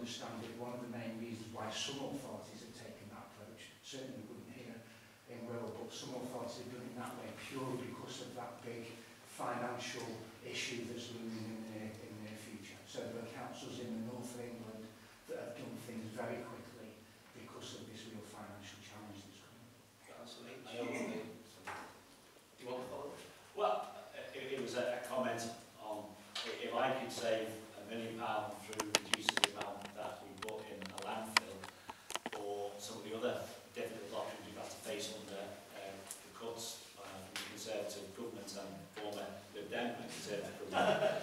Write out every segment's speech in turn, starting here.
understand it, one of the main reasons why some authorities have taken that approach, certainly we wouldn't here in Wirral, but some authorities have done it that way purely because of that big financial issue that's looming in the near future. So there are councils in the north of England that have done things very quickly because of this real financial challenge that's coming. Councillor Leech, do you want to follow? Well, it was a comment on if I could save £1 million through reducing the amount that we put in a landfill, or some of the other difficult options we've had to face under the cuts from the Conservative government and former Lib Dem and Conservative government.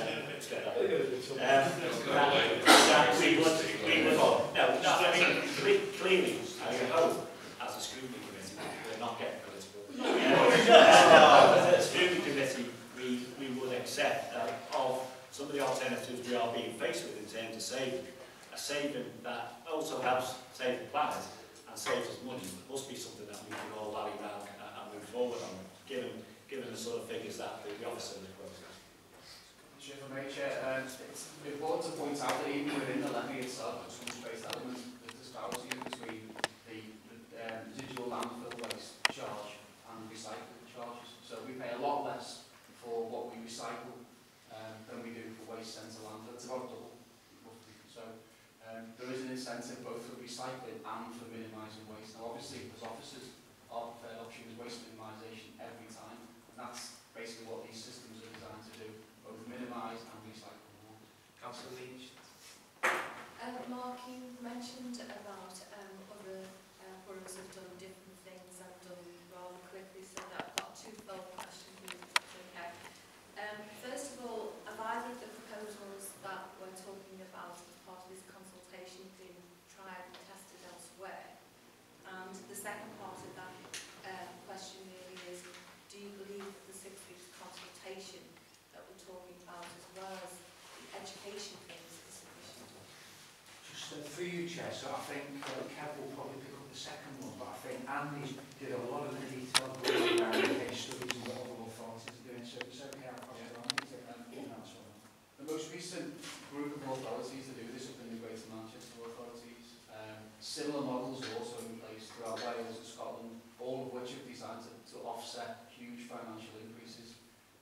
Clearly, I hope, as a scrutiny committee, we're not getting political. As a scrutiny committee, we would accept that of some of the alternatives we are being faced with in terms of saving, a saving that also helps save the planet and saves us money, must be something that we can all rally around and move forward on, given the sort of figures that the officer has quoted. Chair, for me, Chair, it's important to point out that even within the levy itself, there's some space element, the disparity between the residual landfill waste charge and recycling charges. So we pay a lot less for what we recycle than we do for waste sent to landfill. It's about double, roughly. So there is an incentive both for recycling and for minimising waste. Now, obviously, as officers, our preferred option is waste minimisation every time, and that's basically what these systems are designed to do, both minimise and recycle more. Councillor Leech. Mark, you mentioned about other boroughs have done different things and done rather quickly, so that I've got two follow-up questions, if it's okay. First of all, have either of the proposals that we're talking about as part of this consultation been tried and tested elsewhere? And the second part of that question really is, do you believe that the 6 weeks consultation that we're talking about, as well as the education things, is sufficient? Just through you, Chair, so I think Kev will probably pick up the second one, but I think Andy did a lot of the detailed work around the case studies and what other authorities are doing, so it's okay, I'll pass it on. The most recent group of authorities that do this have been the Greater Manchester authorities. Similar models are also in place throughout Wales and Scotland, all of which are designed to offset huge financial increases.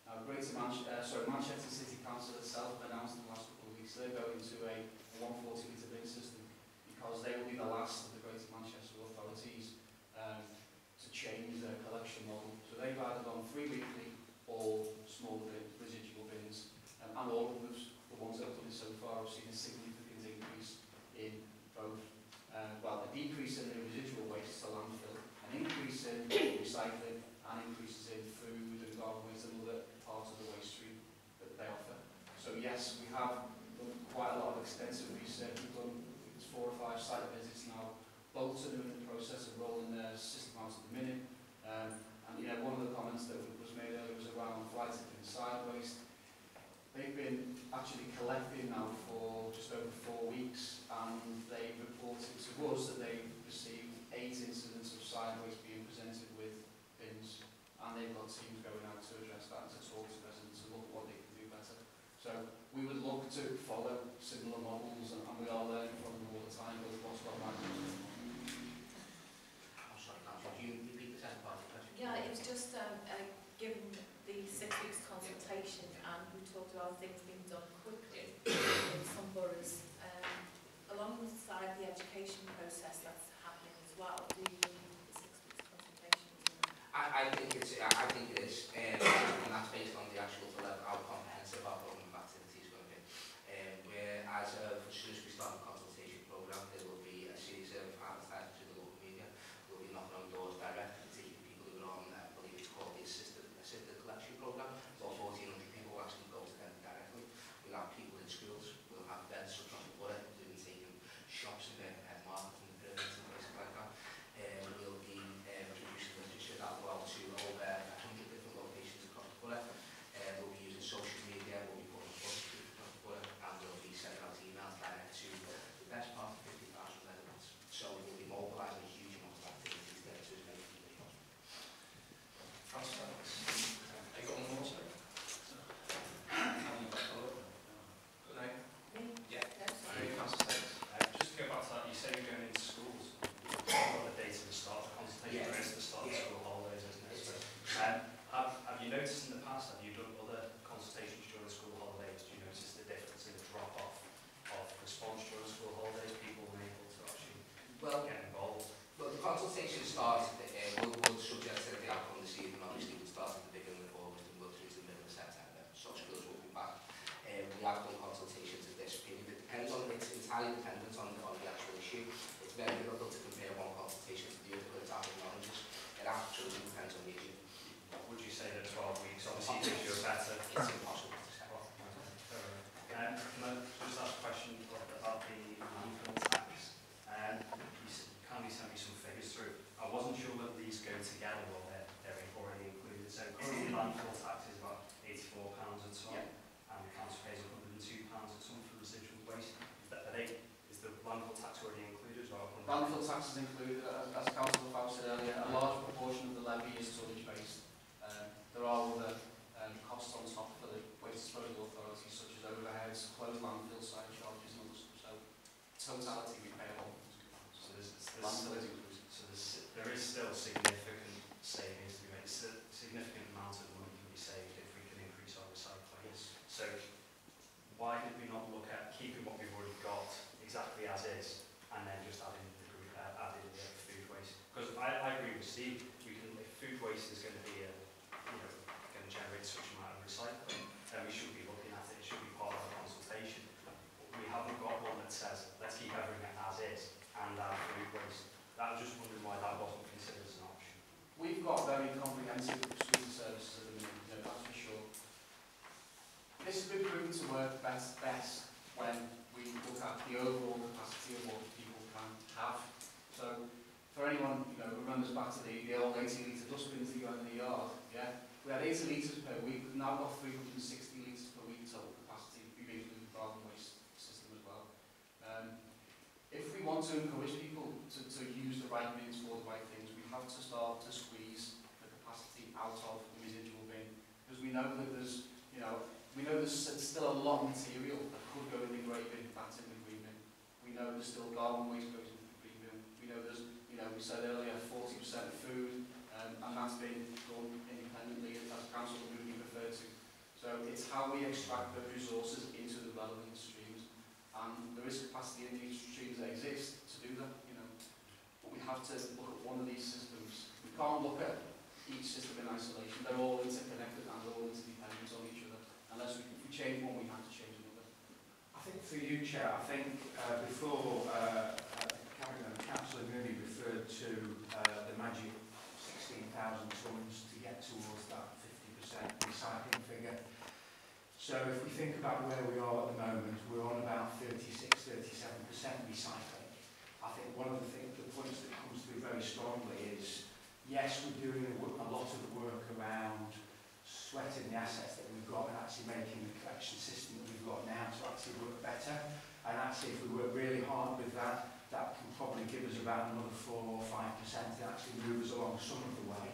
Manchester City Council itself announced in the last couple of weeks they're going to a 140 litre bin system because they will be the last of the Greater Manchester authorities to change their collection model. So they've either gone 3 weekly or smaller residual bins, and all of those, the ones that have done it so far, have seen a significant increase in both, a decrease in the residual waste to landfill, an increase in recycling, and increases in food and garden waste and other parts of the waste stream that they offer. So yes, we have done quite a lot of extensive research. We've done 4 or 5 site visits now. Bolton are in the process of rolling their system out at the minute. One of the comments that was made earlier was around fly tipping side waste. They've been actually collecting now for just over 4 weeks, and they reported to us that they received 8 incidents of side waste being presented with bins, and they've got teams going out to address that and to talk to residents and look at what they can do better. So we would look to follow similar models, and we are learning from them all the time with what's gone right. Could you repeat the second part of the question? Yeah, it was just given the 6 weeks consultation, and we talked about things being done quickly in some boroughs, alongside the education process that's happening as well. Do you believe the 6 weeks consultation? I think it is, and that's based on the actual how comprehensive our programme of activity is going to be. Whereas as soon as we start the consultation programme, there will be a series entirely dependent on the actual issue. It's very difficult to compare one consultation to the other because it's out of knowledge. It absolutely depends on the issue. Would you say that 12 weeks obviously gives you a better? It's impossible to say. Can I just ask a question about the landfill tax? You kindly sent me some figures through. I wasn't sure whether these go together or they're already included. So currently landfill tax is about £84 a tonne, and the council pays £102 a tonne for residual waste. Is the landfill tax already included as well? Landfill tax is included, as Councillor Foulkes said earlier. A large proportion of the levy is tonnage based. There are other costs on top for the waste disposal authorities, such as overheads, closed landfill site charges and other stuff. So totality we pay all. So Landfill is inclusive. So there is still significant savings to be made. Significant amount of money can be saved if we can increase our recycling. Yes. So why did we not look at keeping what we've already got exactly as is, and then just adding the food waste? Because I agree with Steve. If food waste is going to be going to generate such amount of recycling, then we should be looking at it. It should be part of the consultation. We haven't got one that says let's keep everything as is and add food waste. I was just wondering why that wasn't considered as an option. We've got very comprehensive suite of services at the minute, that's for sure. This has been proven to work best when we look at the overall capacity of what people can have. So, for anyone who remembers back to the old 80-litre dustbins that you had in the yard, we had 80 litres per week. We've now got 360 litres per week total capacity. We've included the garden waste system as well. If we want to encourage people to use the right bins for the right things, we have to start to squeeze the capacity out of the residual bin, because we know that there's still a lot of material that could go in the grey bin, that's in the green bin. We know there's still garden waste goes into the green bin. We know there's, we said earlier, 40% of food, and that's been done independently, as Council Movie referred to. So it's how we extract those resources into the relevant streams, and there is capacity in these streams that exist to do that, But we have to look at one of these systems. We can't look at each system in isolation. They're all interconnected and they're all interdependent on each other. Unless if we change one, we have to change another. I think for you, Chair, before Councillor Mooney referred to the magic 16,000 tonnes to get towards that 50% recycling figure. So if we think about where we are at the moment, we're on about 36-37% recycling. I think one of the points that comes through very strongly is, yes, we're doing a lot of work around sweating the assets that we've got and actually making the collection system that we've got now to actually work better. And actually, if we work really hard with that, that can probably give us about another 4 or 5% to actually move us along some of the way.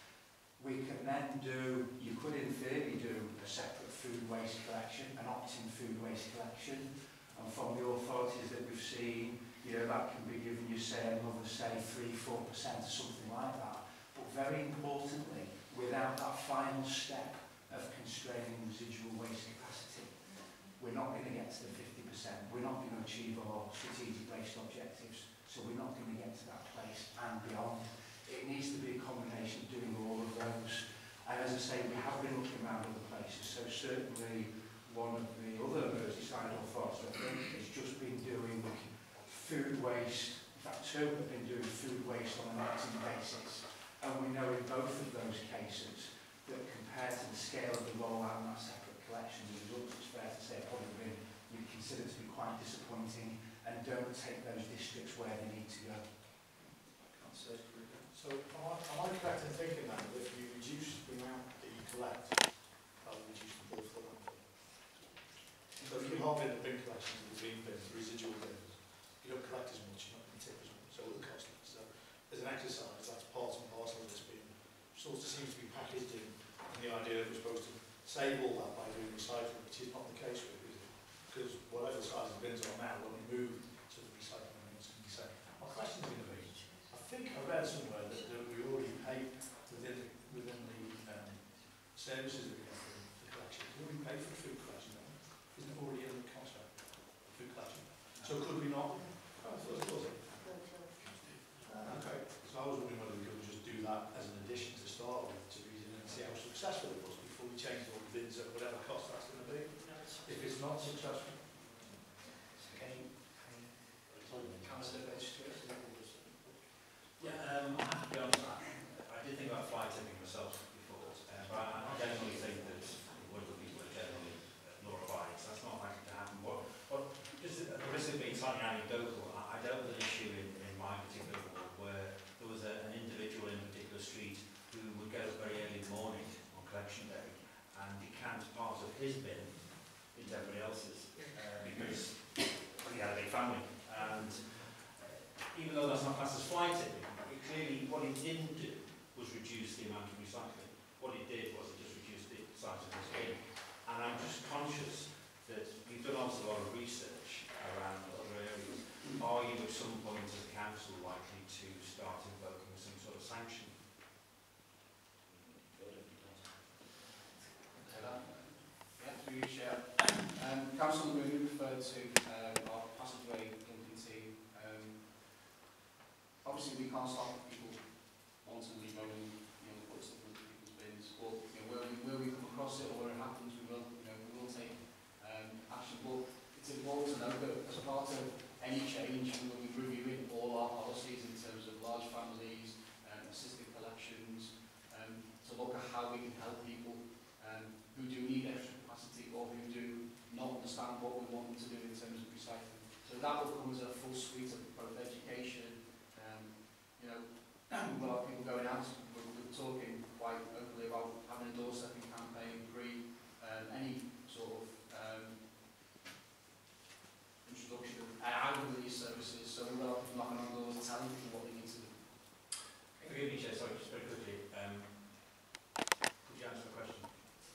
We can then you could in theory do a separate food waste collection, an opt-in food waste collection, and from the authorities that we've seen, that can be giving you, say, another, say, 3-4% or something like that. But very importantly, without that final step of constraining residual waste capacity, we're not going to get to the 50%. We're not going to achieve our strategic waste objectives. So we're not going to get to that place and beyond. It needs to be a combination of doing all of those. And as I say, we have been looking around other places. So certainly one of the other Merseyside authorities, I think, has just been doing food waste. In fact, two have been doing food waste on an opt-in basis. And we know in both of those cases that compared to the scale of the rollout and that separate collection, the results, it's fair to say, have probably been, we consider to be quite disappointing and don't take those districts where they need to go. So am I correct in thinking that if you reduce the amount that you collect, that will reduce the bill for the landfill? So if you halve in the bin collections, the green bins, the residual bins, you don't collect as much, you're not going to tip as much, so it will cost less. So as an exercise, that's part and parcel of this being sort of seems to be packaged in the idea that we're supposed to save all that by doing recycling, which is not the case with it, because whatever size the bins are now, when we move to the recycling, it's going to be safe. My question is going to be, I think I read somewhere that we already pay within the services that we get for the collection. We already pay for the food collection, don't we? Isn't it already in the contract, food collection? So could we not? I thought it was. Okay, so I was wondering whether we could just do that as an addition to start with, to reason and see how successful it was before we change all the bids at whatever cost that's going to be. If it's not successful, Any slightly anecdotal. I dealt with an issue in my particular ward where there was an individual in a particular street who would get up very early in the morning on collection day and decant part of his bin into everybody else's because he had a big family. And even though that's not classed as fly tipping, it clearly what he didn't do was reduce the amount of recycling. What it did was it just reduced the size of his bin. And I'm just conscious that you've done also a lot of research around other areas. Are you at some point as a council likely to start invoking some sort of sanction? Through you, Chair. Council, we referred to our passageway dumping team. Obviously, we can't stop people wantonly going, put stuff into people's bins. But where we come across it or where it happens, we will take action. But it's important to know that as part of any change, we will be reviewing all our policies in terms of large families, assisted collections, to look at how we can help people who do need extra capacity or who do not understand what we want them to do in terms of recycling. So that will come as a full suite of both education. We've got people going out. We're talking quite openly about having a doorstepping campaign, any sort of introduction of out of these services. So we've got people knocking on doors, telling people what they need to do. Forgive me, Chair, sorry, just very quickly. Could you answer the question?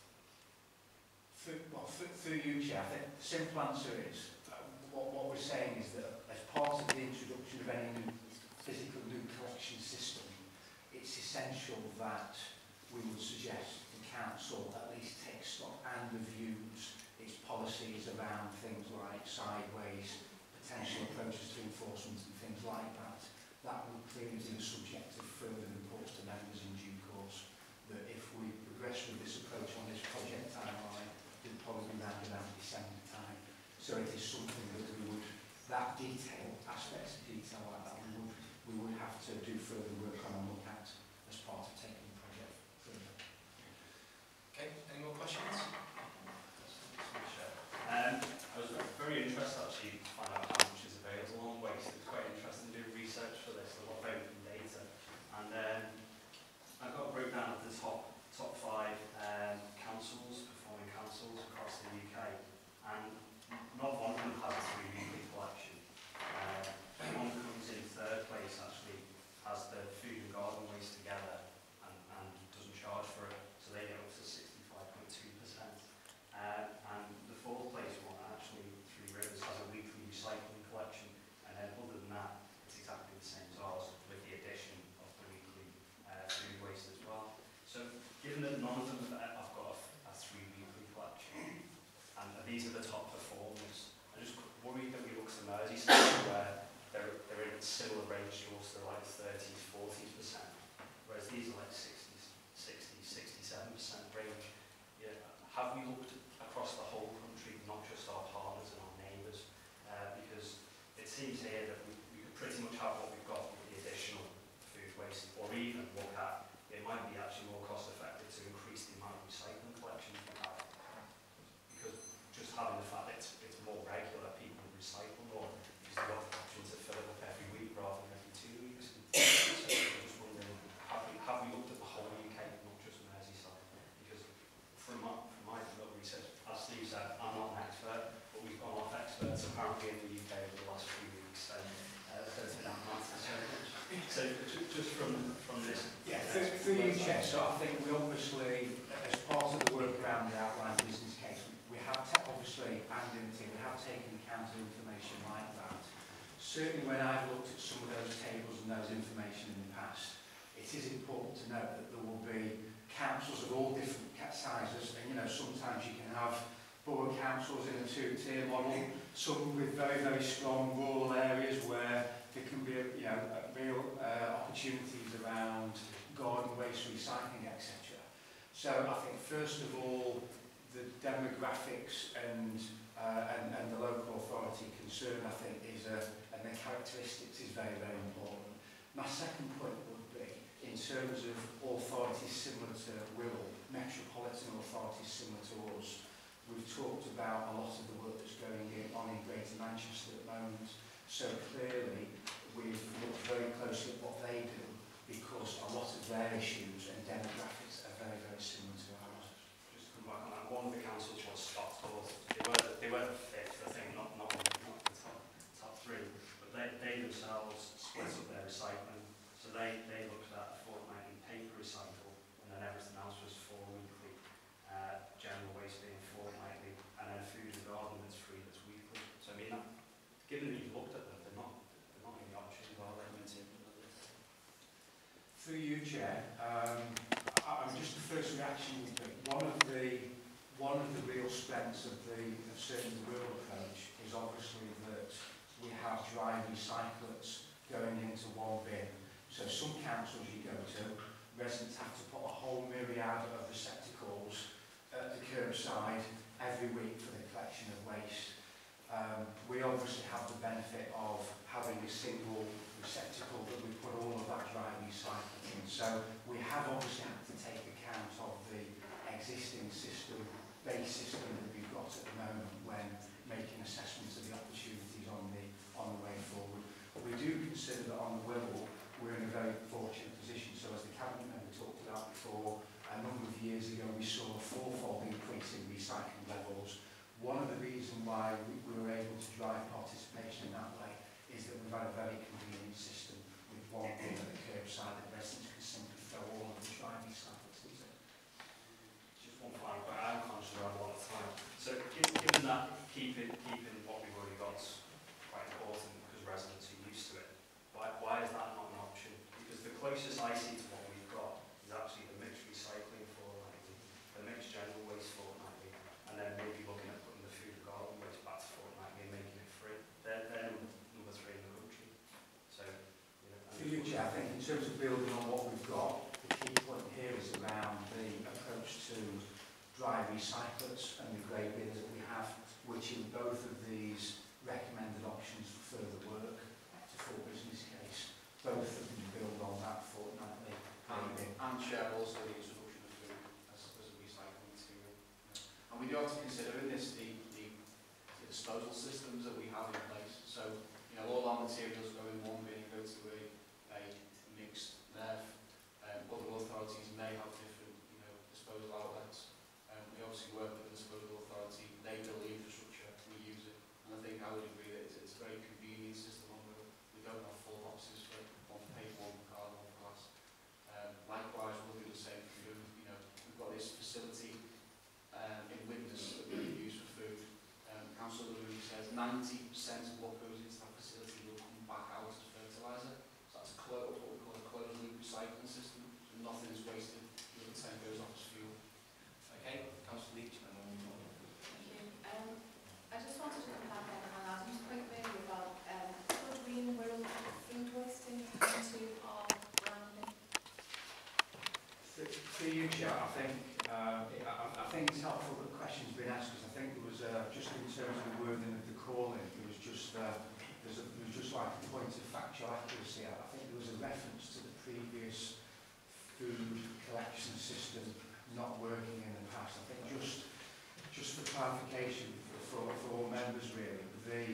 Through you, Chair, I think the simple answer is, what we're saying is that as part of the introduction of any new physical new collection system, it's essential that we would suggest the council at least take stock and reviews its policies around things like sideways, potential approaches to enforcement and things like that. That will clearly be the subject of further reports to members in due course. That if we progress with this approach on this project timeline, it'll probably round around December time. So it is something that that detail, aspects of detail like that, we would have to do further work on and look at as part of taking the project further. Okay, any more questions? I was very interested actually to find out how much is available on waste. It's quite interesting doing research for this, a lot of open data. And I've got a breakdown of the top 5 performing councils across the UK. And not one of them has a 3-weekly collection. One that comes in 3rd place actually has the food and garden waste together and doesn't charge for it, so they get up to 65.2%. And the 4th place one, actually, 3 Rivers, has a weekly recycling collection, and then other than that, it's exactly the same as ours, with the addition of the weekly food waste as well. So, given that none of them have got a 3-weekly collection, and these are the top performers, I just worry that we look to Merseyside where they're in a similar range to us, they're like 30s, 40%, whereas these are like 60s, 67% range. Yeah, have we looked across the whole country, not just our partners and our neighbours? Because it seems here that we could pretty much have what we've got with the additional food waste, or even look at, it might be actually more cost effective to increase the amount of recycling collections we have. Because just having the fact that it's more regular, people recycle more, because they've got the option to fill it up every week rather than every 2 weeks. So I'm just wondering, have we looked at the whole UK, not just Merseyside? Because from my research, as Steve said, I'm not an expert, but we've gone off experts apparently in the UK over the last few weeks, so there's been that matter. So just from this... Yeah, through you, Chair, so I think we obviously, as part of the work around the outline business case, we have obviously, and we have taken account of information like that. Certainly when I've looked at some of those tables and those information in the past, it is important to note that there will be councils of all different sizes, and sometimes you can have borough councils in a 2-tier model, some with very, very strong rural areas where there can be real opportunities around garden waste recycling, etc. So I think first of all, the demographics and the local authority concern, I think, and the characteristics is very, very important. My second point would be, in terms of authorities similar to Wirral, metropolitan authorities similar to us, We've talked about a lot of the work that's going on in Greater Manchester at the moment. So clearly, we've looked very closely at what they do, because a lot of their issues and demographics are very, very similar to ours. Just to come back on that, one of the councils was Stockport. They were the fifth, I think, not the top three, but they themselves split up their recycling. So they looked at a fortnightly paper recycle, and then everything else was 4 weekly. General waste being fortnightly, and then food and garden that's free, that's weekly. So I mean, that, given that you've looked at them, they're not really options, are they? Through you, Chair, I'm just the first reaction would be one of the real strengths of certainly the rural approach is obviously that we have dry recyclates going into one bin. So some councils you go to, residents have to put a whole myriad of receptacles at the curbside every week for the collection of waste. We obviously have the benefit of having a single receptacle that we put all of that dry recycling in. So we have obviously had to take account of the existing system, base system that we've got at the moment when making assessments of the opportunities on the way forward. We do consider that on the Wirral we're in a very fortunate position. So as the Cabinet member talked about before, a number of years ago we saw a fourfold increase in recycling levels. One of the reasons why we were able to drive participation in that way is that we've had a very convenient system with one bin at the curbside that residents can simply throw all of the dry recyclates into. Just one final point, I'm conscious around a lot of time. So given that keeping what we've already got is quite important because residents are used to it, why is that not an option? Because the closest I see to what we've got is actually the mixed recycling fortnightly, the mixed general waste fortnightly, and then maybe looking at putting the food and garden waste back to fortnightly and making it free. They're number 3 in the country. So, you know, For you, Chair, I think in terms of building on what we've got, the key point here is around the approach to dry recyclates and the grey bins that we have, which in both of these recommended options for further work to full business case, both of them build on that fortnightly grey bin. And share also the introduction of food as a recycling material. And we do have to consider in this the disposal systems that we have in place. So, you know, all our materials go in one bin and go to a mixed NERV. Other authorities may have different, you know, disposal outlets. We obviously work with the disposal authority. They build the infrastructure, we use it. And I think I would agree that it's a very convenient system on Wirral. We don't have full boxes for one for paper, one for card, one for glass. Likewise, we'll do the same for food. You know, we've got this facility in Widnes that we use for food. Council says 90% of what goes into that facility will come back out as fertiliser. So that's what we call a closed loop recycling system. So nothing is wasted. The other 10 goes off as fuel. Okay, Councillor Leech, and then we'll move on. Thank you. I just wanted to come back on Adam's point really about could we in Wirral put food wasting into our branding? For you, Chair, I think it's helpful that the question's been asked, because I think there was just in terms of the wording of the calling, there was just like a point of factual accuracy. I think there was a reference to the previous food collection system not working in the past. I think just for clarification for all members really,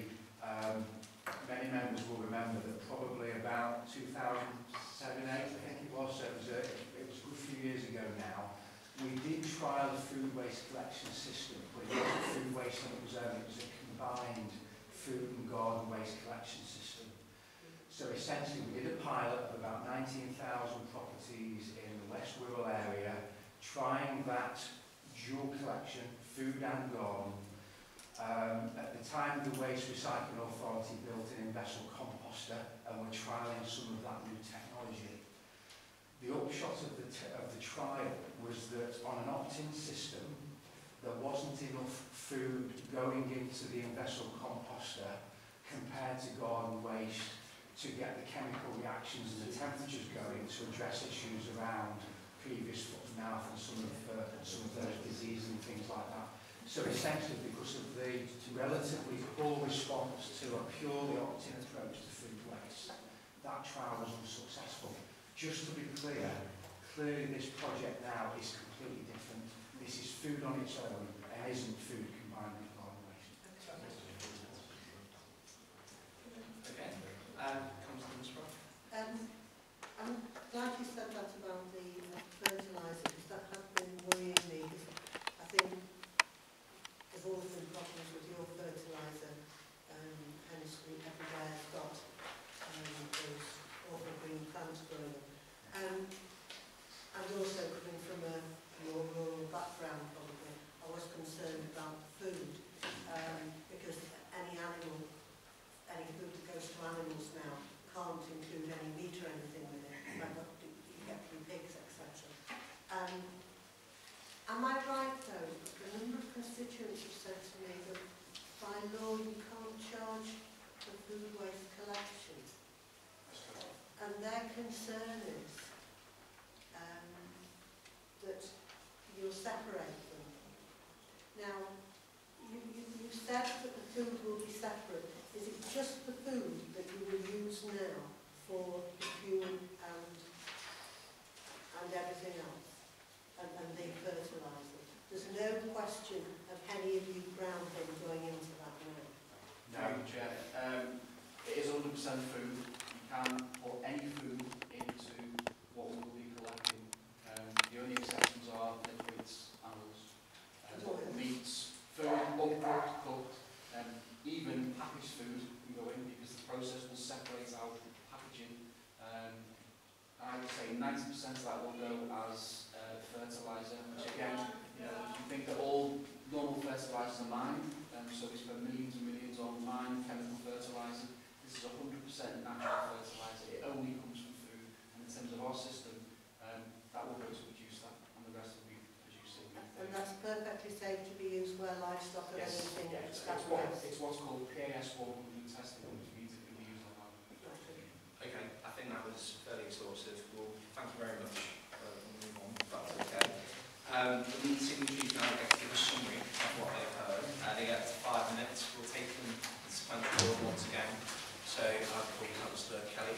many members will remember that probably about 2007-8, I think it was, so it was a good few years ago now, we did trial a food waste collection system, but it wasn't food waste on its own, it was a combined food and garden waste collection system. So essentially we did a pilot of about 19,000 properties in the West Wirral area, trying that dual collection, food and garden. At the time the Waste Recycling Authority built an in-vessel composter and we're trialling some of that new technology. The upshot of the trial was that on an opt-in system there wasn't enough food going into the in-vessel composter compared to garden waste to get the chemical reactions and the temperatures going to address issues around previous foot and mouth and some of those diseases and things like that. So essentially, because of the relatively poor response to a purely opt-in approach to food waste, that trial was unsuccessful. Just to be clear, clearly this project now is completely different. This is food on its own, and isn't food combined with garden waste. Okay. Councillor Muspratt. I'm glad you said that about the fertiliser, because that has been worrying me. I think there's always been problems with your fertiliser, hence everywhere's got those awful green plants growing. And also coming from a more rural background, probably, I was concerned about food, because any food that goes to animals now can't include any meat or anything with it, like what you get from pigs, etc. Am I right, though, a number of constituents have said to me that by law you can't charge for food waste collection, and their concern is that you'll separate them. Now, you said that the food will be separate. Is it just the food that you will use now for the fuel and everything else, and the fertiliser? There's no question of any of you brown things going into that now. No, Chair. It is 100% food. You can put any food into what we will be collecting. The only exceptions are liquids, animals, meats, food, uncooked, cooked, even packaged food can go in because the process will separate out packaging. I would say 90% of that will go as fertiliser, which again, you think that all normal fertilisers are mined, so we spend millions and millions on mined chemical fertiliser. This is 100% natural fertiliser. It only comes from food, and in terms of our system, that will go to reduce that, and the rest will be producing. And that's perfectly safe to be used where livestock and everything. Yes, it's what's called PAS 100 testing, which means it can be used on that. Okay, I think that was fairly exhaustive. Well, thank you very much. We'll move on, if that's okay. The lead signatories now get to give a summary of what they've heard. They get 5 minutes. We'll take them in sequential order once again. So I'll call Councillor Kelly.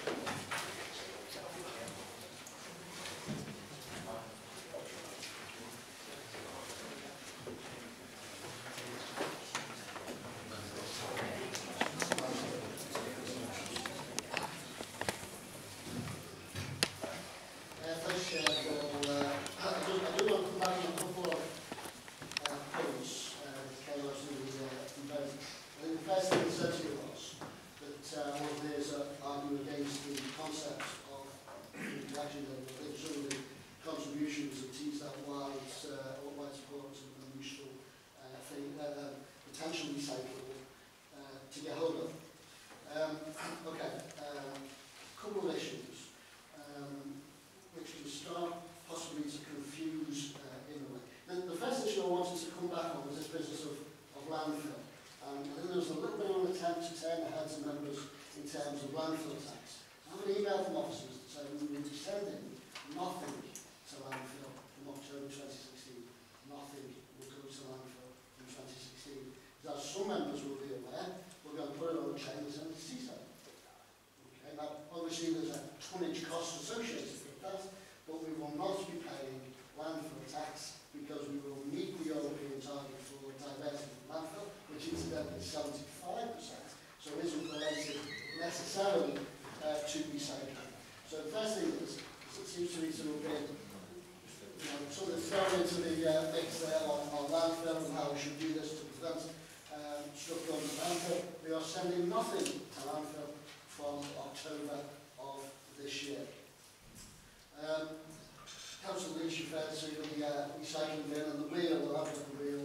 Council Leech referred to the recycling bin and the wheel, I've got the wheel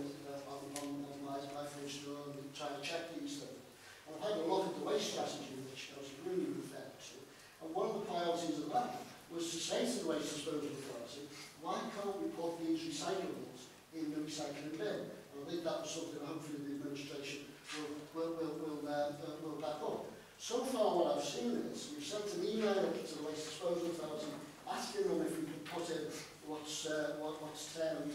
on my fridge door and trying to check these things. And I've had a look at the waste strategy which Council Rooney referred to, and one of the priorities of that was to say to the Waste Disposal Authority, why can't we put these recyclables in the recycling bin? And I think that was something that hopefully the administration will back up. So far what I've seen is, we've sent an email to the Waste Disposal Authority asking them if we could put in what's termed,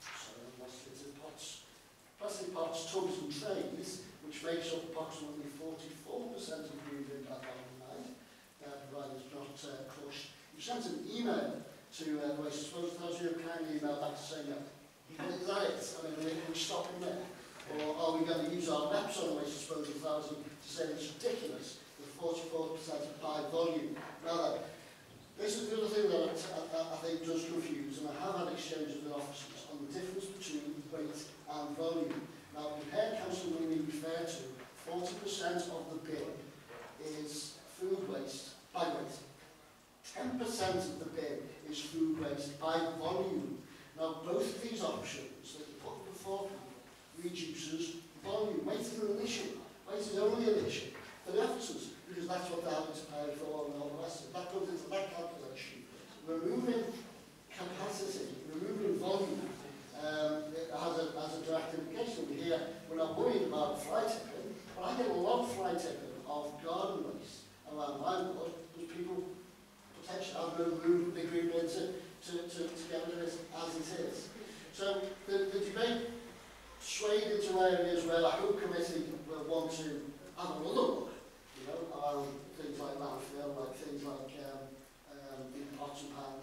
plastic pots, tubs and trays, which makes up approximately 44% of the green bin back on the night, provided it's not crushed. We sent an email to the Waste Disposal Authority, who kindly emailed back to say no, Is that it? I mean, are we stopping there? Or are we going to use our reps on the waste disposal authority to say it's ridiculous that 44% of by volume? Now, this is the other thing that I think does confuse, and I have had exchanges with officers on the difference between weight and volume. Now, we've heard Council Rooney refer to 40% of the bin is food waste by weight. 10% of the bin is food waste by volume. Now, both of these options that you put before people reduces volume. Weight is an issue. Weight is only an issue for the officers, because that's what they're having to pay for and all the rest of it. That goes into that calculation. Removing capacity, removing volume, has a direct implication. We're not worried about fly tipping, but I get a lot of fly tipping of garden waste around my ward, because people potentially have no room, big room in to get rid of it as it is. So the debate swayed into areas where I hope committee will want to have another look, you know, around things like landfill, like things like the pots and pans,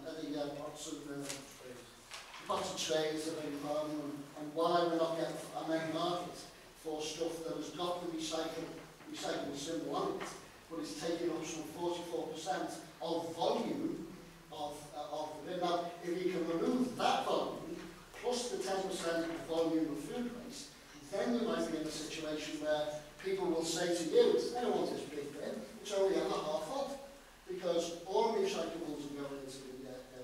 pots and trays that are involved, and why we're not getting a main market for stuff that has got the recycling symbol on it, but it's taking up some 44% of volume of the bin. Now, if you can remove that volume, plus the 10% volume of food waste, then you might be in a situation where people will say to you, I don't want this big bin, it's only a half full, because all recyclables are going into the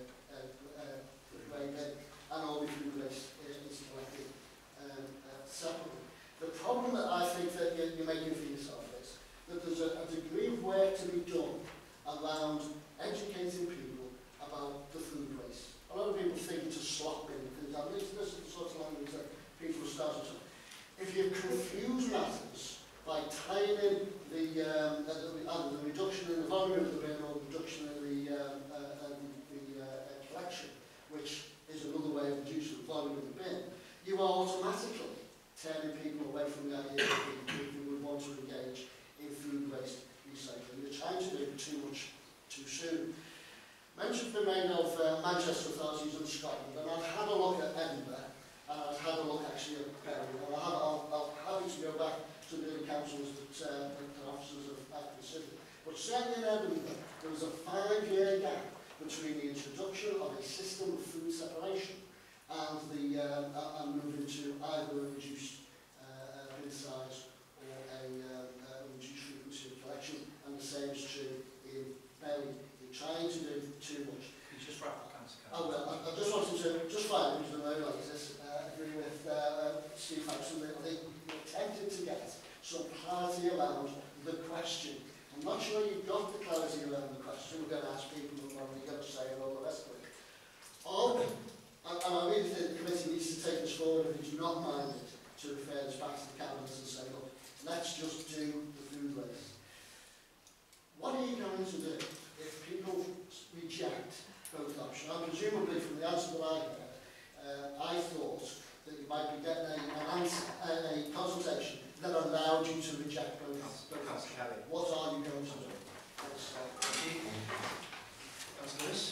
grey bin, and all the food waste is collected separately. The problem that I think that you're making for yourself is that there's a degree of work to be done around educating people about the food waste. A lot of people think it's a slop bin, things like this. This is the sort of language that people start to. If you confuse matters by tying in either the reduction in the volume of the bin or the reduction in the collection, which is another way of reducing the volume of the bin, you are automatically turning people away from the idea that people would want to engage in food waste recycling. You're trying to do too much too soon. Mention's been made of Manchester authorities and Scotland, and I've had a look at Edinburgh, and I've had a look actually at Perry, and I'll happy to go back to the councils that officers have considered. But certainly in Edinburgh, there was a 5-year gap between the introduction of a system of food separation and moving to either a reduced bin size or a reduced frequency of collection, and the same is true in Berry. You're trying to do too much. You just wrap the cancer. Oh, well, I just wanted to, just finally, because I know like this, agree with Steve Hudson, that I think we're tempted to get some clarity around the question. I'm not sure you've got the clarity around the question. We're going to ask people what they're going to say and all the rest of it. And I really think the committee needs to take this forward if it's not minded to refer this back to the cabinet and say, look, let's just do the food waste. What are you going to do if people reject both options? And presumably from the answer that I heard, I thought that you might be getting a consultation that allowed you to reject both options. What are you going to do? Thank you. Councillor Lewis.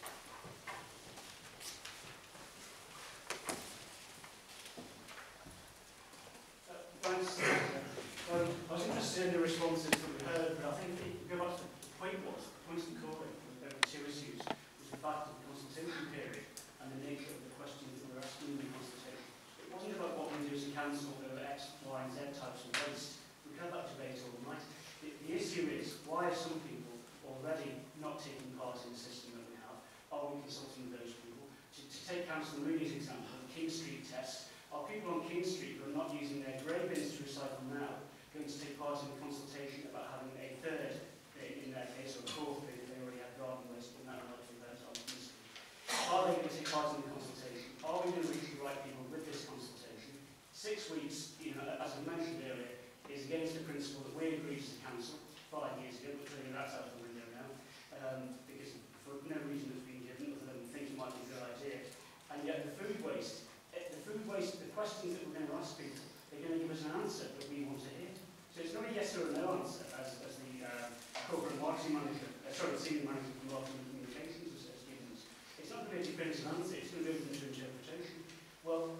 Thanks. I was interested in the responses that we heard, but I think if you go back to the point was, the points in calling, there were two issues, was the fact of the consultation period and the nature of the questions that were asked in the consultation. It wasn't about what we do as a council over X, Y and Z types of waste. We've had that debate all night. The issue is, why are some people already not taking part in the system that we have? Are we consulting with those people? To take Councillor Mooney's example, the King Street test, are people on King Street who are not using their grey bins to recycle now going to take part in the consultation about having a third bin in their case, or a fourth bin if they already have garden waste in that relative event on King Street? Are they going to take part in the consultation? Are we going to reach the right people with this consultation? 6 weeks, you know, as I mentioned earlier, is against the principle that we agreed as a council 5 years ago, but clearly that's out the window now, because for no reason that's been given other than things might be a good idea. And yet the food waste, the questions that we're going to ask people, they're going to give us an answer that we want to hear. So it's not a yes or a no answer, as the corporate marketing manager, senior manager from Marketing and Communications has given us. It's not going to be a definitive answer, it's going to go into interpretation. Well,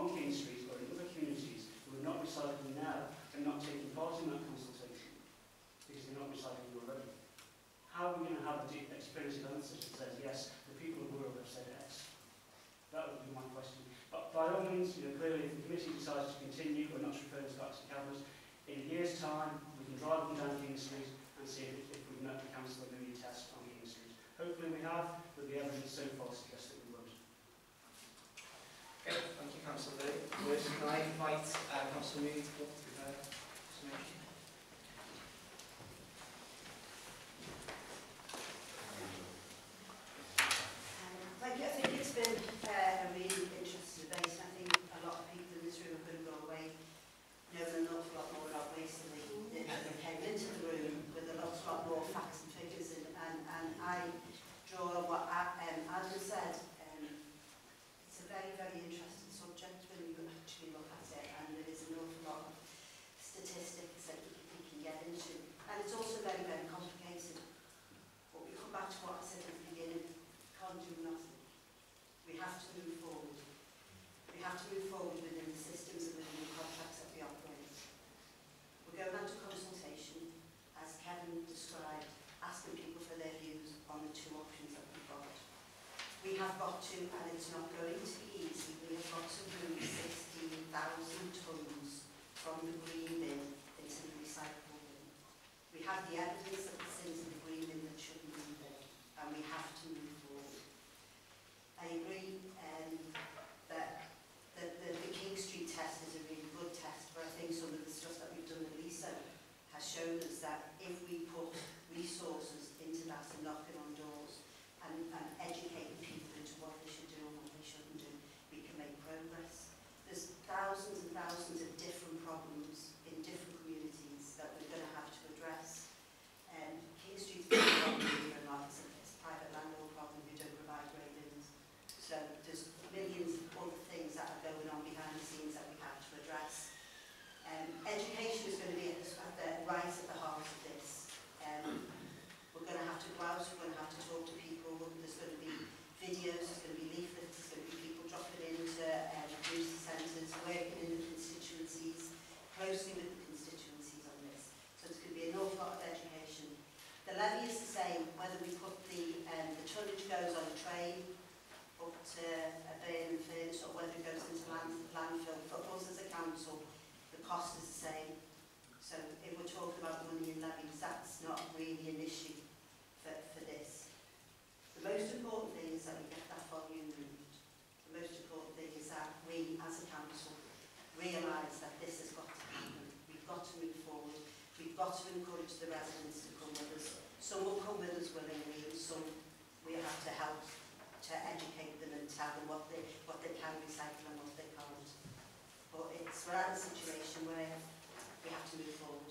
on King Street or in other communities who are not recycling now and not taking part in that consultation because they're not recycling already? How are we going to have a deep experienced answer that says, yes, the people of Wirral have said X? That would be my question. But by all means, clearly, if the committee decides to continue, we're not referring this back to cameras, in a year's time, we can drive them down King Street and see if we've met the council and do a test on King Street. Hopefully we have, but the evidence so far suggests that we won't. Okay, thank you, Councillor Lewis. Can I invite Councillor Moody to come up to summation? Thank you. I think it's been a really interesting debate. I think a lot of people in this room are going to go away knowing an awful lot more about waste than they came into the room with a lot more facts and figures. And I draw on what Adam said. It's a very, very interesting subject when you actually look at it, and there is an awful lot of statistics that we can get into. And it's also very, very complicated. But we come back to what I said at the beginning. Can't do nothing. We have to move forward. We have to move forward within the systems and within the contracts that we operate. We're going out to consultation, as Kevin described, asking people for their views on the two options that we've got. We have got to, and it's not going to be easy, we have got to move 16,000 tonnes from the green bin into the recyclable bin. We have the evidence that it's into the green bin that shouldn't be there, and we have to move forward. I agree that the King Street test is a really good test, but I think some of the stuff that we've done with Lisa has shown us that if we put resources into that and knocking on doors and educating people into what they should do and what they shouldn't do, we can make progress. There's thousands and thousands of different problems in different communities that we're going to have to address. King Street is a problem, believe it or not, it's a private landlord problem who don't provide grey bins. So there's millions of other things that are going on behind the scenes that we have to address. Education is going to be right at the heart of this. We're going to have to go out, we're going to have to talk to people, there's going to be videos, there's going to be leaflets, there's going to be people dropping into community centres, working in the constituencies, closely with the constituencies on this. So there's going to be an awful lot of education. The levy is the same, whether we put the tonnage goes on a train up to a burn and furnace or whether it goes into landfill. For us as a council, the cost is the same. So if we're talking about money and levies, that's not really an issue for this. The most important thing is that we get that volume moved. The most important thing is that we as a council realise that this has got to happen. We've got to move forward. We've got to encourage the residents to come with us. Some will come with us willingly and some we have to help to educate them and tell them what they can recycle and what they can't. But we're at a situation where we have to move forward.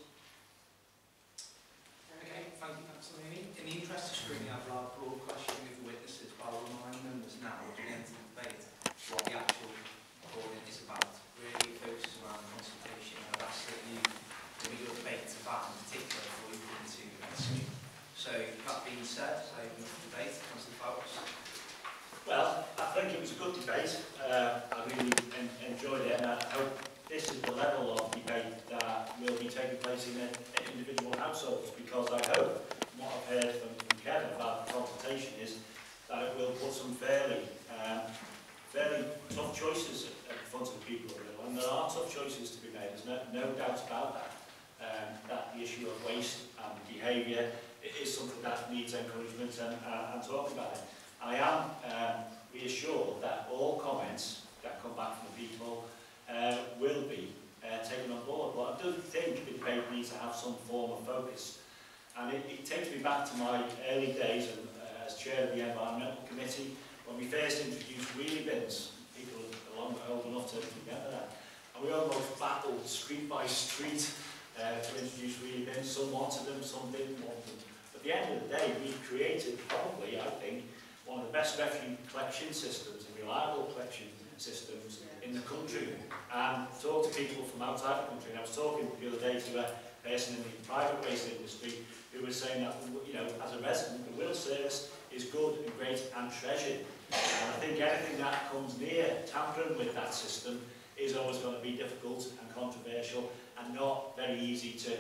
Okay, thank you, Councillor Mooney. In the interest of screening out a broad question with the witnesses, I'll remind members now at the end of the debate what the actual recording is about. Really focuses around consultation, and I've asked that you limit your debate to that in particular before you get into SME. So, that being said, I move to the debate. Councillor Foulkes. Well, I think it was a good debate. I really enjoyed it, and I hope this is the level of debate that will be taking place in individual households, because I hope what I've heard from Kevin about the consultation is that it will put some fairly tough choices at the front of the people, and there are tough choices to be made. There's no doubt about that. That the issue of waste and behaviour is something that needs encouragement and talking about it. I am reassured that all comments that come back from the people will be taken on board. But I do think the debate needs to have some form of focus. And it takes me back to my early days as chair of the Environmental Committee, when we first introduced wheelie bins. People are old enough to remember that. And we almost battled street by street to introduce wheelie bins. Some wanted them, some didn't want them. But at the end of the day, we created probably, I think, one of the best refuse collection systems and reliable collection systems in the country, and talk to people from outside the country. And I was talking the other day to a person in the private waste industry who was saying that, as a resident, the Wirral service is good and great and treasured. And I think anything that comes near tampering with that system is always going to be difficult and controversial and not very easy to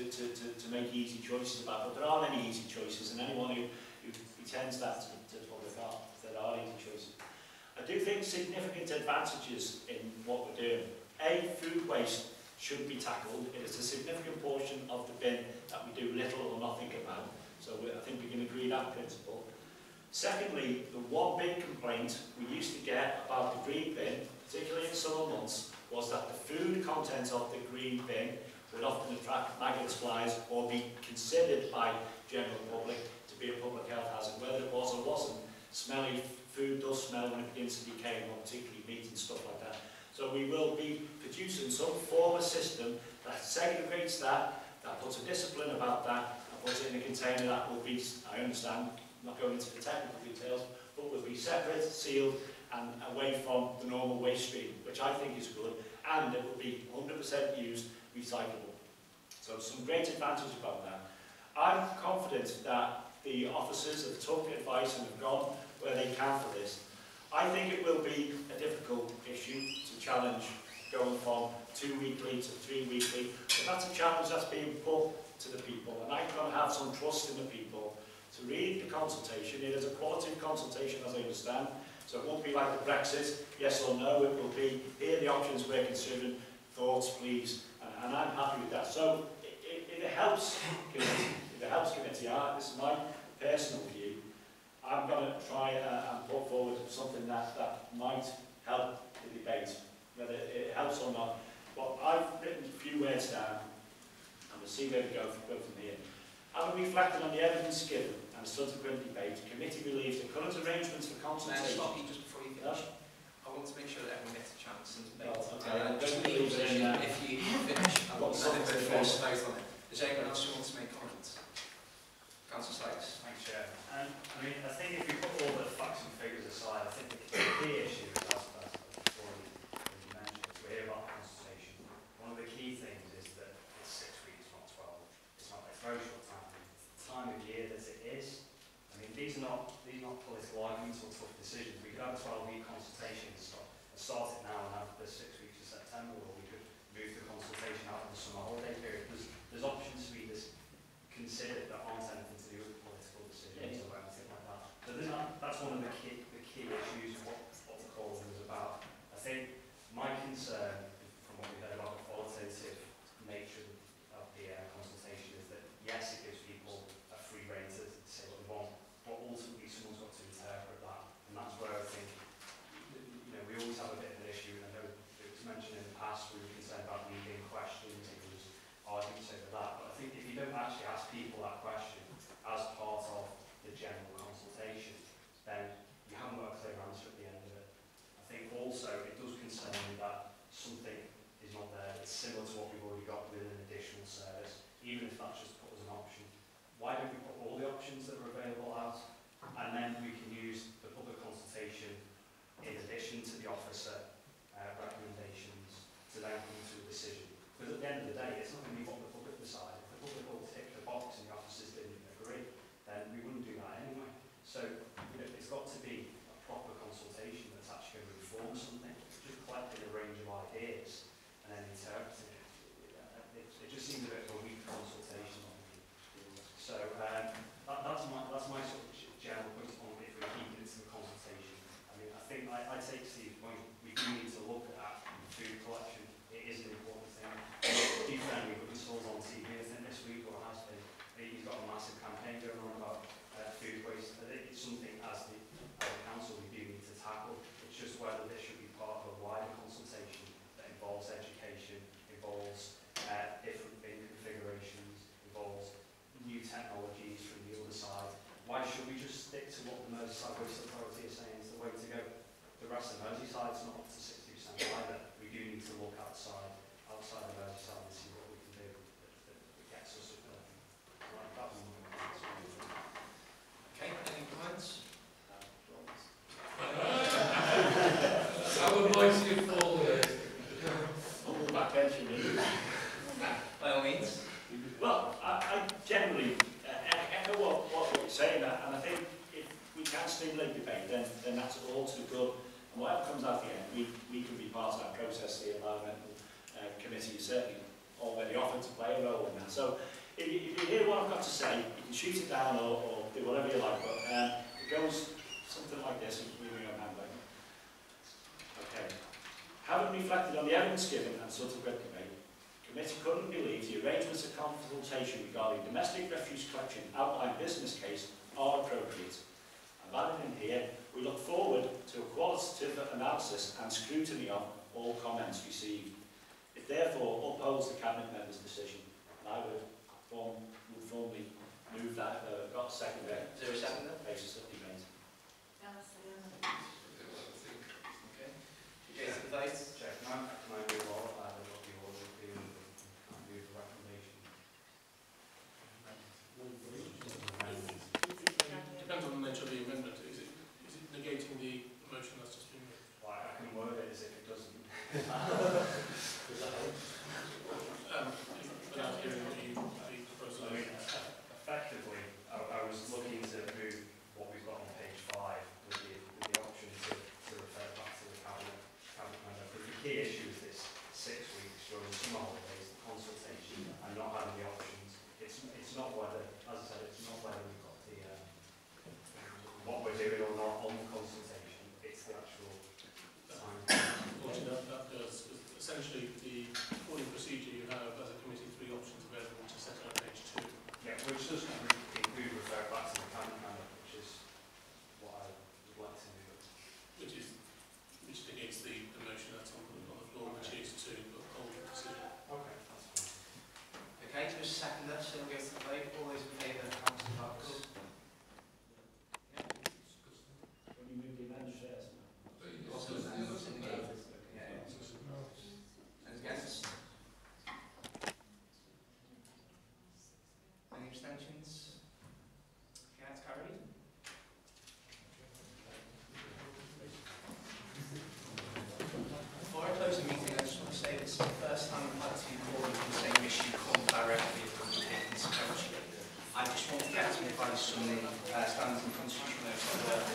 make easy choices about. But there are many easy choices, and anyone who pretends that to public art, there are easy choices. I do think significant advantages in what we're doing. A, food waste should be tackled. It is a significant portion of the bin that we do little or nothing about. So I think we can agree that principle. Secondly, the one big complaint we used to get about the green bin, particularly in summer months, was that the food content of the green bin would often attract maggots, flies, or be considered by general public to be a public health hazard. Whether it was or wasn't, smelly food does smell when it begins to decay, not particularly meat and stuff like that. So we will be producing some form of system that segregates that puts a discipline about that, and puts it in a container that will be, I understand, not going into the technical details, but will be separate, sealed, and away from the normal waste stream, which I think is good, and it will be 100% used, recyclable. So some great advantages about that. I'm confident that the officers have took advice and have gone where they can for this. I think it will be a difficult issue to challenge going from 2 weekly to 3 weekly, but that's a challenge that's being put to the people, and I'm going to have some trust in the people to read the consultation. It is a qualitative consultation, as I understand, so it won't be like the Brexit, yes or no. It will be, here are the options we're considering, thoughts please, and I'm happy with that. So if it helps committee, this is my personal view, I'm going to try and put forward something that might help the debate, whether it helps or not. But I've written a few words down, and we'll see where we go from here. Having reflected on the evidence given and subsequent debate, the committee believes the current arrangements for consultation... May I stop you just before you finish? I want to make sure that everyone gets a chance and debate. Just legal position, if you finish, I want to first vote on it. Is there anyone else who wants to make comments? Councillor Sykes. Thanks, Chair. I mean, I think if we put all the facts and figures aside, I think the key issue is, as already mentioned, we hear about consultation. One of the key things is that it's 6 weeks, not 12. It's not a very short time. It's the time of year that it is. I mean, these are not political arguments or tough decisions. We could have a 12-week consultation and start it now and have the 6 weeks of September, or we could move the consultation out of the summer holiday period. There's options to be considered that aren't anything to do with political decisions or anything like that. So that's one of the key issues of what the call is about. I think my concern, from what we heard about the qualitative nature of the consultation, is that yes, it gives people a free rein to say what they want, but ultimately someone's got to interpret that, and that's where I think, you know, we always have a bit of an issue, and I know it was mentioned in the past, we were concerned about leading questions, and there was arguments over that, but I think if you don't actually ask people that question as part of the general consultation, then you haven't got a clear answer at the end of it. I think also it does concern me that something is not there that's similar to what we've already got with an additional service, even if that's just put as an option. Why don't we put all the options that are available out, and then we can use the public consultation in addition to the officer recommendations to then come to a decision? Because at the end of the day, it's not going to be what the public decide. If the public will tick the box and the officers didn't agree, then we wouldn't do that anyway. So, you know, it's got to be a proper consultation that's actually going to inform something. Just collecting a range of ideas and then interpreting it. It just seems a bit of a weak consultation. So that's my sort of general point on if we're keeping it to the consultation. I mean, I think I take Steve's point. We do need to look at food collection. It is an important thing. Steve Fenley put his on TV, I think, this week, or has been. He's got a massive campaign going on about food waste. I think it's something as the council we do need to tackle. It's just whether this should be part of a wider consultation that involves education, involves different bin configurations, involves new technologies from the other side. Why should we just stick to what the Merseyside Waste Authority is saying is the way to go? The rest of Merseyside is not up to 60% either. We do need to look outside of Merseyside and see what we can do that gets us up there. Okay, any comments? I would like to follow it. Back edge, By all means. Well, I generally echo what you're saying, and I think if we can stimulate debate, committee is certainly already offered to play a role in that. So if you hear what I've got to say, you can shoot it down or do whatever you like, but it goes something like this, moving on hand. Okay. Having reflected on the evidence given and subsequent debate, the committee couldn't believe the arrangements of consultation regarding domestic refuse collection outlined business case are appropriate. I've added in here, we look forward to a qualitative analysis and scrutiny of all comments received. It therefore upholds the Cabinet member's decision. And I would formally move that. Got a second there. Is there a second there? Basis of debate. Okay. Jason, vote. Chair, can I move on? I don't know what the order would be. Can I move the recommendation? Depends on the nature of the amendment. Is it negating the motion that's just been made? Well, I can word it as if it doesn't. Without hearing the proposal. I mean, effectively, I was looking to move what we've got on page 5 with the option to refer back to the cabinet member. But the key issue is this 6 weeks during summer holidays, the consultation, and not having the options. It's not whether, as I said, it's not whether we've got the what we're doing or not on the consultation. It's the actual time. Unfortunately, that does. Essentially, the ordering procedure you have as a committee 3 options available, which is set out on page 2. Yeah, which does include refer back to the cabinet member, which is what I would like to do. Which negates the motion that's on the floor, which is to uphold the decision. Okay, that's fine. Okay, just a second, so we'll go to the vote. All those in favour, Councillor Foulkes? When you move the amendment first. Also, amendments indicated. Okay. And against? Any abstentions? Okay, that's carried. Before I close the meeting, I just want to say this is the first time I've had 2 callers on the same issue come directly from the Pickens coach. I just want to get some advice from the standards and constitutional notes